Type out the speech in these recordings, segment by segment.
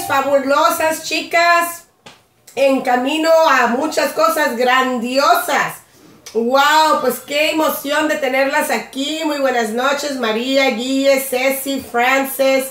fabulosas chicas, en camino a muchas cosas grandiosas. Wow, pues qué emoción de tenerlas aquí. Muy buenas noches, María, Guille, Ceci, Frances,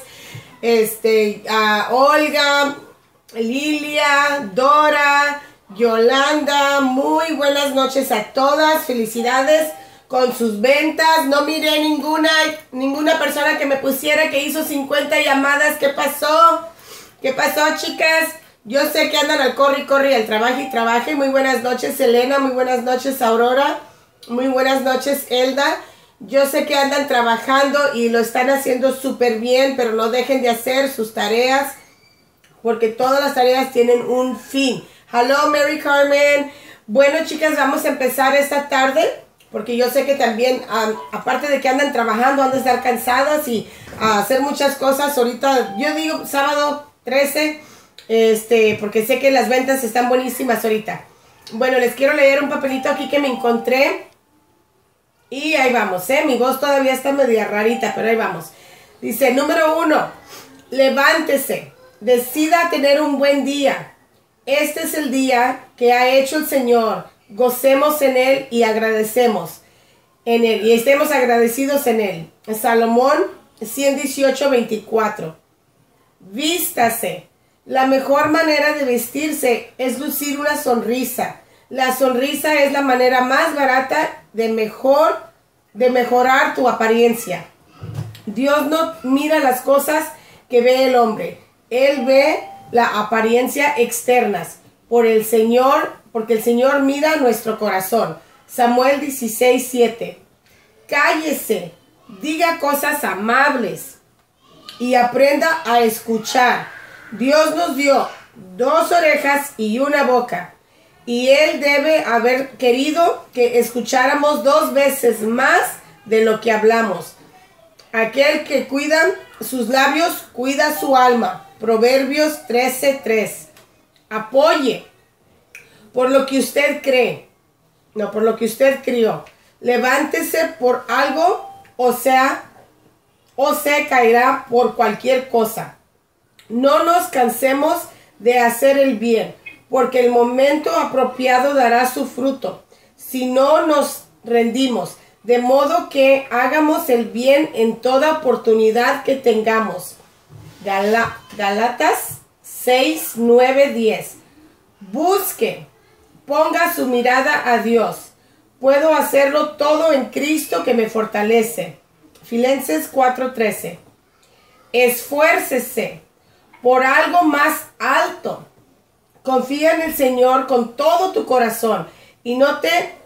Olga, Lilia, Dora, Yolanda. Muy buenas noches a todas. Felicidades con sus ventas. No miré ninguna persona que me pusiera que hizo 50 llamadas. ¿Qué pasó? ¿Qué pasó, chicas? Yo sé que andan al corre y corre, al trabajo y trabaje. Muy buenas noches, Elena. Muy buenas noches, Aurora. Muy buenas noches, Elda. Yo sé que andan trabajando y lo están haciendo súper bien, pero no dejen de hacer sus tareas, porque todas las tareas tienen un fin. Hello, Mary Carmen. Bueno, chicas, vamos a empezar esta tarde, porque yo sé que también, aparte de que andan trabajando, han de estar cansadas y hacer muchas cosas. Ahorita, yo digo sábado 13, porque sé que las ventas están buenísimas ahorita. Bueno, les quiero leer un papelito aquí que me encontré. Y ahí vamos, mi voz todavía está media rarita, pero ahí vamos. Dice, número 1, levántese, decida tener un buen día. Este es el día que ha hecho el Señor. Gocemos en Él y agradecemos en Él. Y estemos agradecidos en Él. Salomón 118:24. Vístase. La mejor manera de vestirse es lucir una sonrisa. La sonrisa es la manera más barata de mejorar tu apariencia. Dios no mira las cosas que ve el hombre. Él ve la apariencia externas. Porque el Señor mira nuestro corazón. Samuel 16:7. Cállese, diga cosas amables y aprenda a escuchar. Dios nos dio 2 orejas y una boca, y Él debe haber querido que escucháramos 2 veces más de lo que hablamos. Aquel que cuida sus labios, cuida su alma. Proverbios 13:3. Apoye por lo que usted cree, no por lo que usted crió. Levántese por algo, o se caerá por cualquier cosa. No nos cansemos de hacer el bien, porque el momento apropiado dará su fruto, si no nos rendimos. De modo que hagamos el bien en toda oportunidad que tengamos. Gálatas 6:9-10. Busque, ponga su mirada a Dios. Puedo hacerlo todo en Cristo que me fortalece. Filipenses 4:13. Esfuércese por algo más alto. Confía en el Señor con todo tu corazón y no te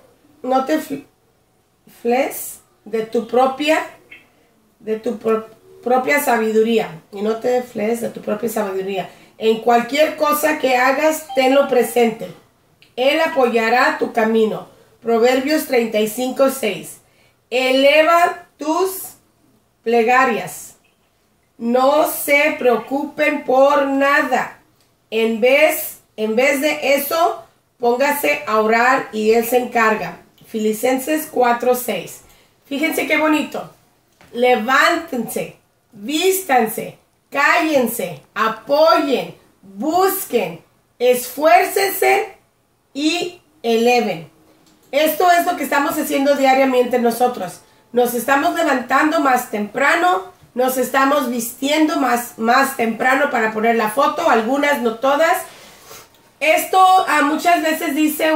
fles de tu propia sabiduría. Y no te fles de tu propia sabiduría. En cualquier cosa que hagas, tenlo presente. Él apoyará tu camino. Proverbios 35:6. Eleva tus plegarias. No se preocupen por nada. En vez de eso, póngase a orar y Él se encarga. Filipenses 4:6. Fíjense qué bonito. Levántense, vístanse, cállense, apoyen, busquen, esfuércense y eleven. Esto es lo que estamos haciendo diariamente nosotros. Nos estamos levantando más temprano, nos estamos vistiendo más temprano para poner la foto, algunas, no todas. Esto muchas veces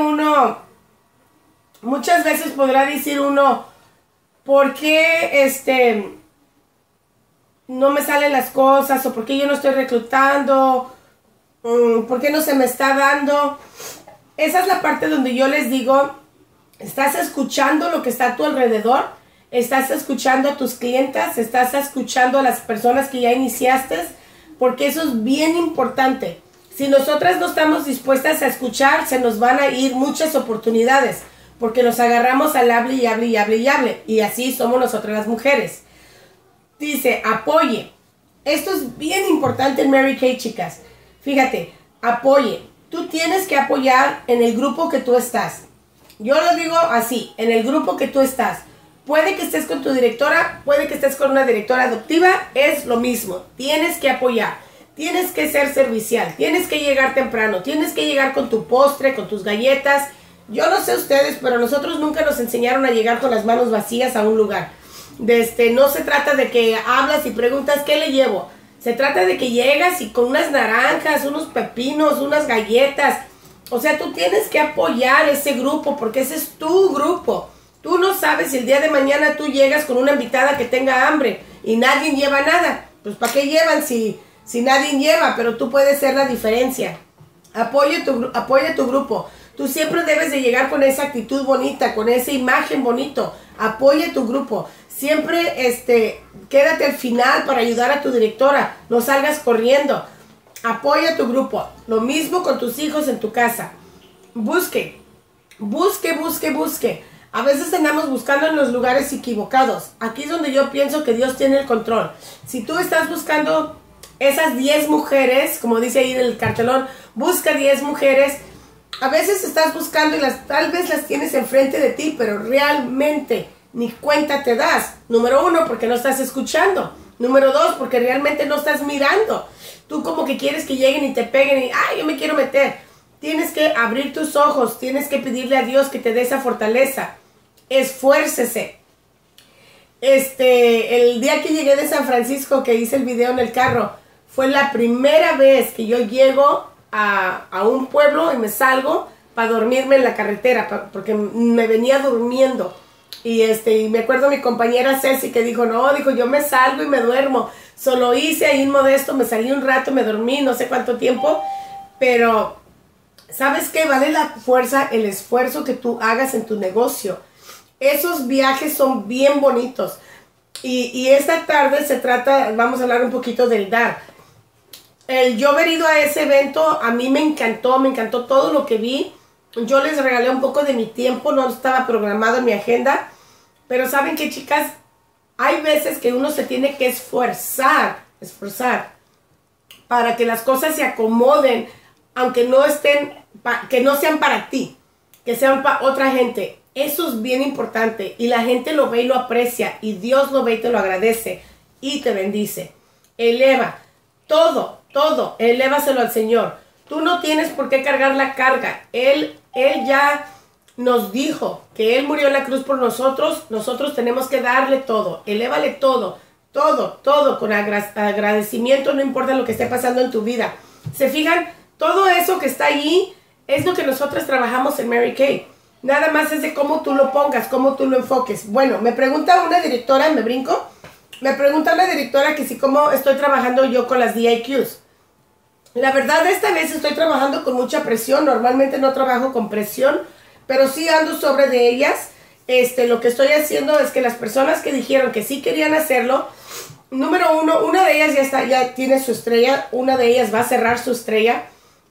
podrá decir uno, ¿por qué no me salen las cosas? ¿O por qué yo no estoy reclutando? ¿Por qué no se me está dando? Esa es la parte donde yo les digo, ¿estás escuchando lo que está a tu alrededor? ¿Estás escuchando a tus clientas? ¿Estás escuchando a las personas que ya iniciaste? Porque eso es bien importante. Si nosotras no estamos dispuestas a escuchar, se nos van a ir muchas oportunidades, porque nos agarramos al hable y hable y hable y hable. Y así somos nosotras las mujeres. Dice, apoye. Esto es bien importante en Mary Kay, chicas. Fíjate, apoye. Tú tienes que apoyar en el grupo que tú estás. Yo lo digo así, en el grupo que tú estás. Puede que estés con tu directora, puede que estés con una directora adoptiva, es lo mismo. Tienes que apoyar. tienes que ser servicial, tienes que llegar temprano, tienes que llegar con tu postre, con tus galletas. Yo no sé ustedes, pero nosotros nunca nos enseñaron a llegar con las manos vacías a un lugar. No se trata de que hablas y preguntas, ¿qué le llevo? Se trata de que llegas y con unas naranjas, unos pepinos, unas galletas. O sea, tú tienes que apoyar ese grupo porque ese es tu grupo. Tú no sabes si el día de mañana tú llegas con una invitada que tenga hambre y nadie lleva nada. Pues ¿para qué llevan si nadie lleva? Pero tú puedes ser la diferencia. Apoya tu grupo. Tú siempre debes de llegar con esa actitud bonita, con esa imagen bonito. Apoya tu grupo. Siempre quédate al final para ayudar a tu directora. No salgas corriendo. Apoya tu grupo. Lo mismo con tus hijos en tu casa. Busque. A veces andamos buscando en los lugares equivocados. Aquí es donde yo pienso que Dios tiene el control. Si tú estás buscando esas 10 mujeres, como dice ahí en el cartelón, busca 10 mujeres. A veces estás buscando y tal vez las tienes enfrente de ti, pero realmente ni cuenta te das. Número 1, porque no estás escuchando. Número 2, porque realmente no estás mirando. Tú como que quieres que lleguen y te peguen y, yo me quiero meter. Tienes que abrir tus ojos, tienes que pedirle a Dios que te dé esa fortaleza. Esfuércese. El día que llegué de San Francisco, que hice el video en el carro, fue la primera vez que yo llego a un pueblo y me salgo para dormirme en la carretera, porque me venía durmiendo. Y me acuerdo mi compañera Ceci que dijo, yo me salgo y me duermo. Solo hice ahí en Modesto, me salí un rato, me dormí, no sé cuánto tiempo, pero ¿sabes qué? Vale la fuerza, el esfuerzo que tú hagas en tu negocio. Esos viajes son bien bonitos. Y esta tarde vamos a hablar un poquito del dar. El yo haber ido a ese evento, a mí me encantó todo lo que vi. Yo les regalé un poco de mi tiempo, no estaba programado en mi agenda. Pero ¿saben qué, chicas? Hay veces que uno se tiene que esforzar para que las cosas se acomoden, aunque no que no sean para ti, que sean para otra gente. Eso es bien importante y la gente lo ve y lo aprecia y Dios lo ve y te lo agradece y te bendice. Eleva todo, elévaselo al Señor. Tú no tienes por qué cargar la carga. Él ya nos dijo que Él murió en la cruz por nosotros. Nosotros tenemos que darle todo. Elévale todo con agradecimiento, no importa lo que esté pasando en tu vida. ¿Se fijan? Todo eso que está allí es lo que nosotros trabajamos en Mary Kay. Nada más es de cómo tú lo pongas, cómo tú lo enfoques. Bueno, me pregunta una directora, me pregunta una directora que si cómo estoy trabajando yo con las DIQs. La verdad, esta vez estoy trabajando con mucha presión. Normalmente no trabajo con presión, pero sí ando sobre de ellas. Lo que estoy haciendo es que las personas que dijeron que sí querían hacerlo, número 1, una de ellas ya tiene su estrella, una de ellas va a cerrar su estrella.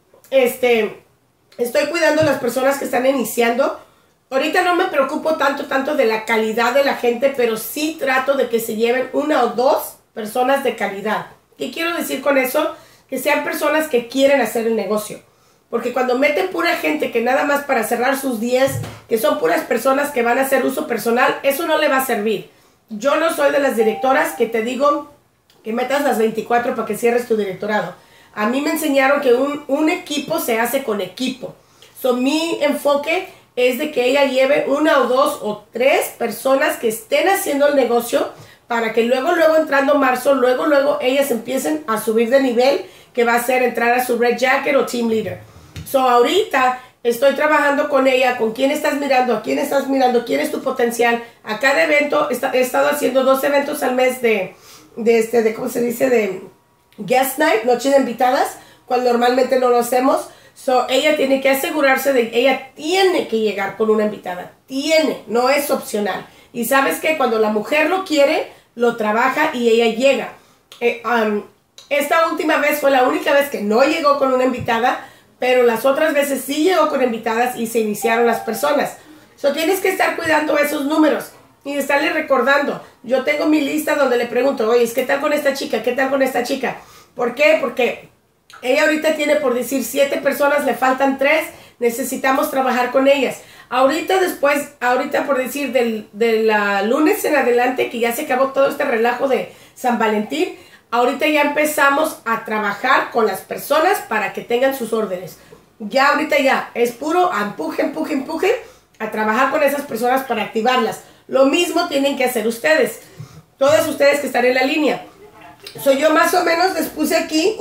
Estoy cuidando a las personas que están iniciando. Ahorita no me preocupo tanto de la calidad de la gente, pero sí trato de que se lleven 1 o 2 personas de calidad. ¿Qué quiero decir con eso? Que sean personas que quieren hacer el negocio. Porque cuando meten pura gente que nada más para cerrar sus 10, que son puras personas que van a hacer uso personal, eso no le va a servir. Yo no soy de las directoras que te digo que metas las 24 para que cierres tu directorado. A mí me enseñaron que un equipo se hace con equipo. Mi enfoque es de que ella lleve 1 o 2 o 3 personas que estén haciendo el negocio para que luego entrando marzo, luego ellas empiecen a subir de nivel, que va a ser entrar a su Red Jacket o Team Leader. Ahorita estoy trabajando con ella, con quién estás mirando, a quién estás mirando, quién es tu potencial. A cada evento, he estado haciendo 2 eventos al mes de ¿cómo se dice? De Guest Night, noche de invitadas, cuando normalmente no lo hacemos. Ella tiene que asegurarse ella tiene que llegar con una invitada. No es opcional. Y sabes que cuando la mujer lo quiere, lo trabaja y ella llega. Esta última vez fue la única vez que no llegó con una invitada, pero las otras veces sí llegó con invitadas y se iniciaron las personas. Tienes que estar cuidando esos números y estarle recordando. Yo tengo mi lista donde le pregunto, oye, ¿qué tal con esta chica? ¿Qué tal con esta chica? ¿Por qué? Porque ella ahorita tiene, por decir, 7 personas, le faltan 3, necesitamos trabajar con ellas. Ahorita por decir, de la lunes en adelante, que ya se acabó todo este relajo de San Valentín, ahorita ya empezamos a trabajar con las personas para que tengan sus órdenes. Ya ahorita ya es puro empuje, empuje, empuje a trabajar con esas personas para activarlas. Lo mismo tienen que hacer ustedes. Todas ustedes que están en la línea. Yo más o menos les puse aquí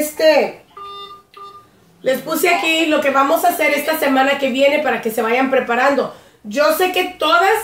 les puse aquí lo que vamos a hacer esta semana que viene para que se vayan preparando. Yo sé que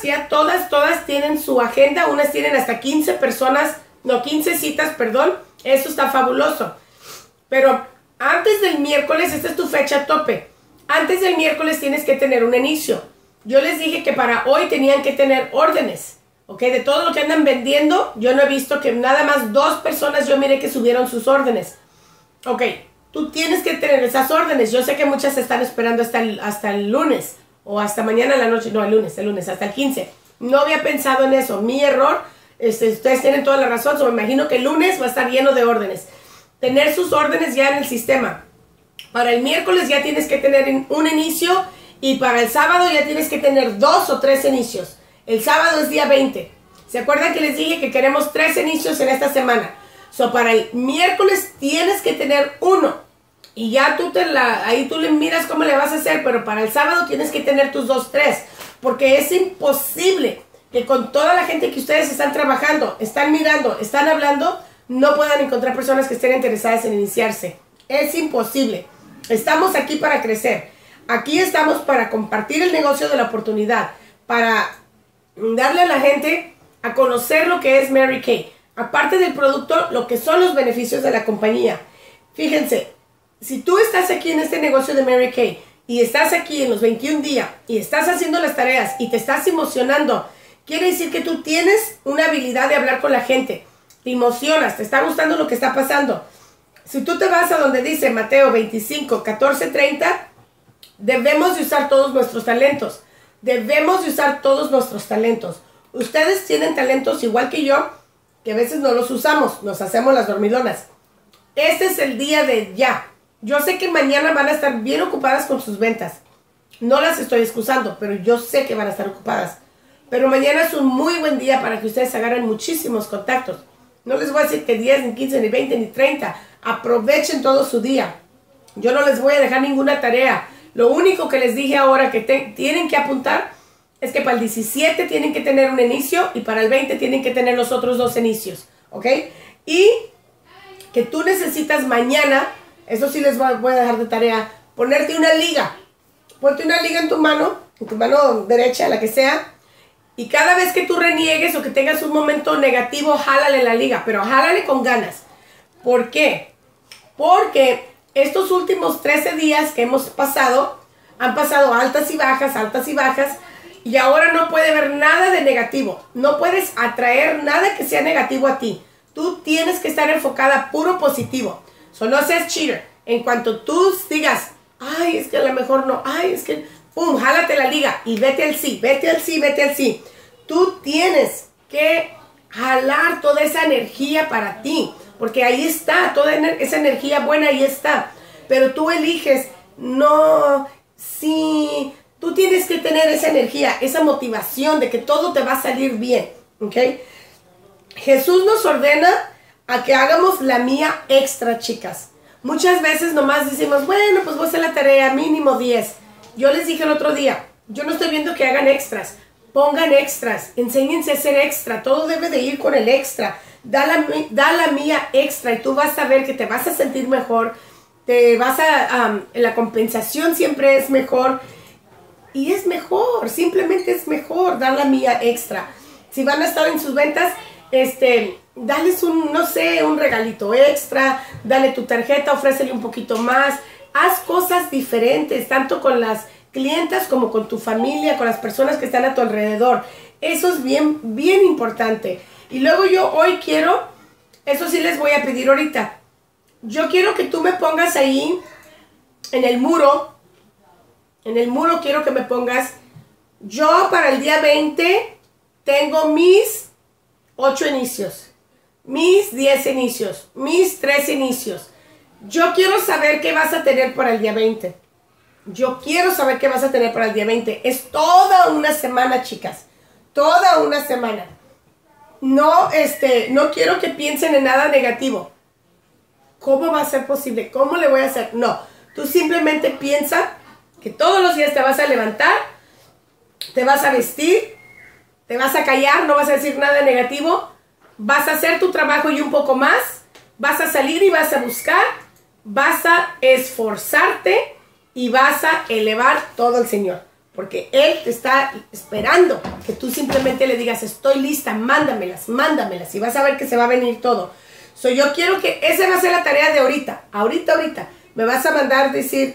todas tienen su agenda. Unas tienen hasta 15 personas, no, 15 citas, perdón. Eso está fabuloso. Pero antes del miércoles, esta es tu fecha tope. Antes del miércoles tienes que tener un inicio. Yo les dije que para hoy tenían que tener órdenes. ¿Ok? De todo lo que andan vendiendo, yo no he visto que nada más 2 personas yo miré que subieron sus órdenes. Ok, tú tienes que tener esas órdenes. Yo sé que muchas están esperando hasta el lunes o hasta mañana en la noche. No, el lunes, hasta el 15. No había pensado en eso. Mi error, ustedes tienen toda la razón. Me imagino que el lunes va a estar lleno de órdenes. Tener sus órdenes ya en el sistema. Para el miércoles ya tienes que tener un inicio y para el sábado ya tienes que tener 2 o 3 inicios. El sábado es día 20. ¿Se acuerdan que les dije que queremos 3 inicios en esta semana? Para el miércoles tienes que tener 1. Y ya ahí tú le miras cómo le vas a hacer. Pero para el sábado tienes que tener tus 2, 3. Porque es imposible que con toda la gente que ustedes están trabajando, están mirando, están hablando, no puedan encontrar personas que estén interesadas en iniciarse. Es imposible. Estamos aquí para crecer. Aquí estamos para compartir el negocio de la oportunidad. Para darle a la gente a conocer lo que es Mary Kay. Aparte del producto, lo que son los beneficios de la compañía. Fíjense, si tú estás aquí en este negocio de Mary Kay y estás aquí en los 21 días y estás haciendo las tareas y te estás emocionando, quiere decir que tú tienes una habilidad de hablar con la gente. Te emocionas, te está gustando lo que está pasando. Si tú te vas a donde dice Mateo 25, 14, 30, debemos de usar todos nuestros talentos. Debemos de usar todos nuestros talentos. Ustedes tienen talentos igual que yo, que a veces no los usamos, nos hacemos las dormilonas. Este es el día de ya. Yo sé que mañana van a estar bien ocupadas con sus ventas. No las estoy excusando, pero yo sé que van a estar ocupadas. Pero mañana es un muy buen día para que ustedes agarren muchísimos contactos. No les voy a decir que 10, ni 15, ni 20, ni 30. Aprovechen todo su día. Yo no les voy a dejar ninguna tarea. Lo único que les dije ahora que tienen que apuntar es que para el 17 tienen que tener un inicio y para el 20 tienen que tener los otros 2 inicios. ¿Ok? Y que tú necesitas mañana, eso sí les voy a dejar de tarea, ponerte una liga. Ponte una liga en tu mano derecha, la que sea. Y cada vez que tú reniegues o que tengas un momento negativo, jálale la liga, pero jálale con ganas. ¿Por qué? Porque estos últimos 13 días que hemos pasado, han pasado altas y bajas, y ahora no puede haber nada de negativo. No puedes atraer nada que sea negativo a ti. Tú tienes que estar enfocada puro positivo. No seas cheater. En cuanto tú digas, ay, es que a lo mejor no, ay, es que, pum, jálate la liga y vete al sí, vete al sí, vete al sí. Tú tienes que jalar toda esa energía para ti, porque ahí está, toda esa energía buena ahí está. Pero tú eliges, no, sí, tú tienes que tener esa energía, esa motivación de que todo te va a salir bien, ¿ok? Jesús nos ordena a que hagamos la mía extra, chicas. Muchas veces nomás decimos, bueno, pues voy a hacer la tarea, mínimo 10. Yo les dije el otro día, yo no estoy viendo que hagan extras. Pongan extras, enséñense a hacer extra. Todo debe de ir con el extra. Da la mía extra y tú vas a ver que te vas a sentir mejor. La compensación siempre es mejor. Y es mejor, simplemente es mejor dar la mía extra. Si van a estar en sus ventas, dales un regalito extra, dale tu tarjeta, ofrécele un poquito más. Haz cosas diferentes, tanto con las clientas como con tu familia, con las personas que están a tu alrededor. Eso es bien, bien importante. Y luego yo hoy quiero, eso sí les voy a pedir ahorita, yo quiero que tú me pongas ahí, en el muro quiero que me pongas, yo para el día 20 tengo mis 8 inicios, mis 10 inicios, mis 3 inicios. Yo quiero saber qué vas a tener para el día 20. Yo quiero saber qué vas a tener para el día 20. Es toda una semana, chicas. Toda una semana. no quiero que piensen en nada negativo. ¿Cómo va a ser posible? ¿Cómo le voy a hacer? No, tú simplemente piensa que todos los días te vas a levantar, te vas a vestir, te vas a callar, no vas a decir nada negativo, vas a hacer tu trabajo y un poco más, vas a salir y vas a buscar, vas a esforzarte y vas a elevar todo al Señor. Porque Él te está esperando que tú simplemente le digas, estoy lista, mándamelas, mándamelas, y vas a ver que se va a venir todo. Yo quiero que esa va a ser la tarea de ahorita. Ahorita. Me vas a mandar decir,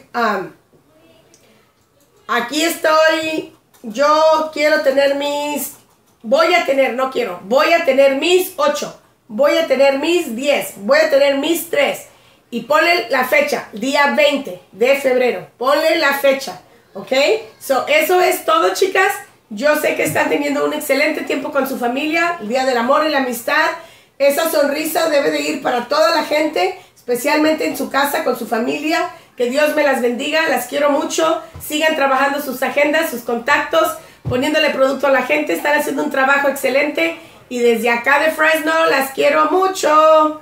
aquí estoy, yo quiero tener voy a tener mis 8, voy a tener mis 10, voy a tener mis 3. Y ponle la fecha, día 20 de febrero. Ponle la fecha, ¿ok? Eso es todo, chicas. Yo sé que están teniendo un excelente tiempo con su familia, el Día del Amor y la Amistad. Esa sonrisa debe de ir para toda la gente, especialmente en su casa, con su familia. Que Dios me las bendiga, las quiero mucho. Sigan trabajando sus agendas, sus contactos, poniéndole producto a la gente. Están haciendo un trabajo excelente. Y desde acá de Fresno, las quiero mucho.